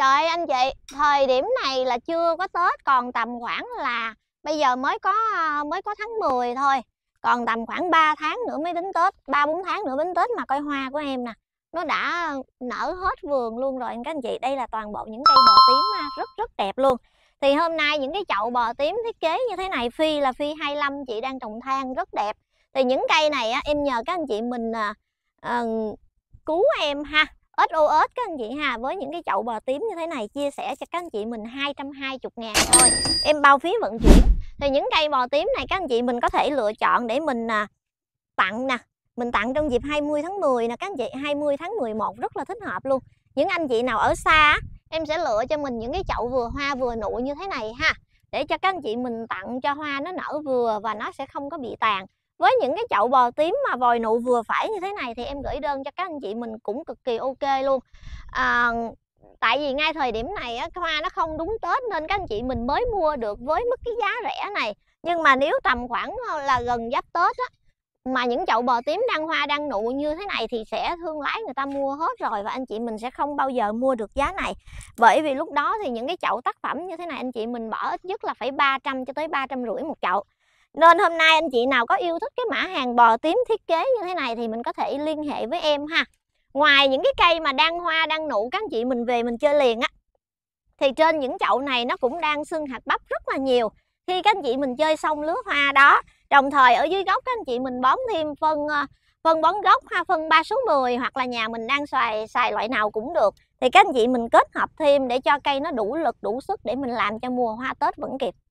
Trời anh chị, thời điểm này là chưa có Tết, còn tầm khoảng là bây giờ mới có tháng 10 thôi. Còn tầm khoảng 3 tháng nữa mới đến Tết, 3-4 tháng nữa đến Tết mà coi hoa của em nè. Nó đã nở hết vườn luôn rồi các anh chị. Đây là toàn bộ những cây bò tím rất rất đẹp luôn. Thì hôm nay những cái chậu bò tím thiết kế như thế này, phi là phi 25 chị đang trồng than rất đẹp. Thì những cây này em nhờ các anh chị mình cứu em ha. SOS các anh chị ha, với những cái chậu bò tím như thế này chia sẻ cho các anh chị mình 220.000 thôi, em bao phí vận chuyển. Thì những cây bò tím này các anh chị mình có thể lựa chọn để mình tặng nè, mình tặng trong dịp 20 tháng 10 nè các anh chị, 20 tháng 11 rất là thích hợp luôn. Những anh chị nào ở xa em sẽ lựa cho mình những cái chậu vừa hoa vừa nụ như thế này ha, để cho các anh chị mình tặng cho hoa nó nở vừa và nó sẽ không có bị tàn. Với những cái chậu bò tím mà vòi nụ vừa phải như thế này thì em gửi đơn cho các anh chị mình cũng cực kỳ ok luôn. Tại vì ngay thời điểm này hoa nó không đúng Tết nên các anh chị mình mới mua được với mức cái giá rẻ này. Nhưng mà nếu tầm khoảng là gần giáp Tết mà những chậu bò tím đang hoa đang nụ như thế này thì sẽ thương lái người ta mua hết rồi, và anh chị mình sẽ không bao giờ mua được giá này. Bởi vì lúc đó thì những cái chậu tác phẩm như thế này anh chị mình bỏ ít nhất là phải 300 cho tới 350 một chậu. Nên hôm nay anh chị nào có yêu thích cái mã hàng bò tím thiết kế như thế này thì mình có thể liên hệ với em ha. Ngoài những cái cây mà đang hoa đang nụ các anh chị mình về mình chơi liền thì trên những chậu này nó cũng đang sưng hạt bắp rất là nhiều. Khi các anh chị mình chơi xong lứa hoa đó, đồng thời ở dưới gốc các anh chị mình bón thêm phân bón gốc ha, phân 3 số 10 hoặc là nhà mình đang xài loại nào cũng được. Thì các anh chị mình kết hợp thêm để cho cây nó đủ lực đủ sức để mình làm cho mùa hoa Tết vẫn kịp.